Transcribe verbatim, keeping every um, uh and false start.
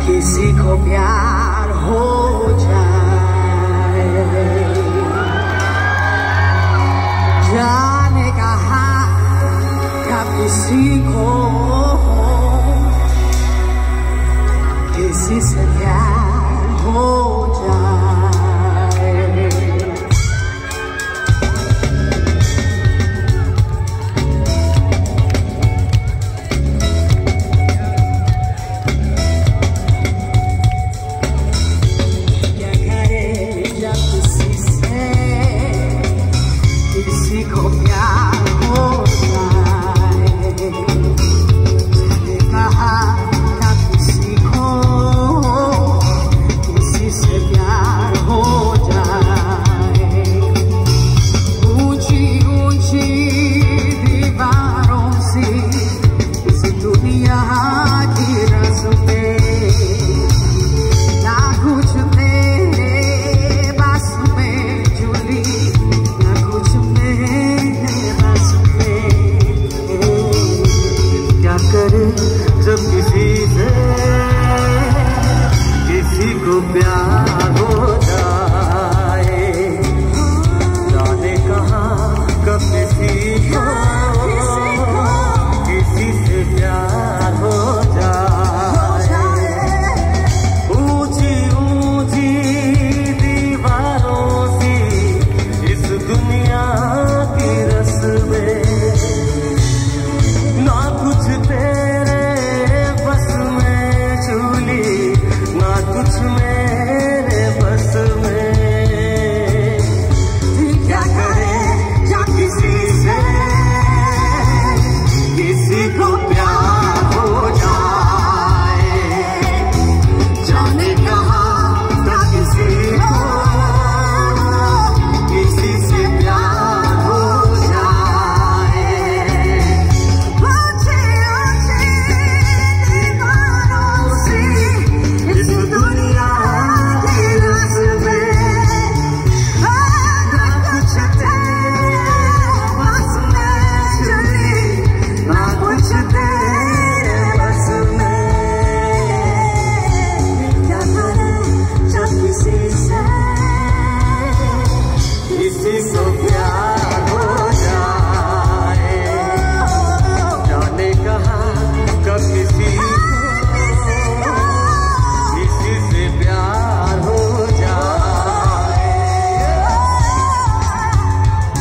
किसी को प्यार हो जाए, जाने कहा कब किसी को किसी से प्यार हो जाए। किसी को प्यार हो जाए, जाने कहा ना किसी को किसी से प्यार हो जाए। ऊंची ऊंची दीवारों से इस दुनिया की रस्में ना कुछ तेरे बस में झूली, जब किसी से किसी को प्यार हो जाए, जाने कहाँ कब किसी को किसी से प्यार हो जाए। ऊंची ऊंची दीवारों से इस दुनिया की रस्में ना कुछ तेरे बस में झूली, ना कुछ में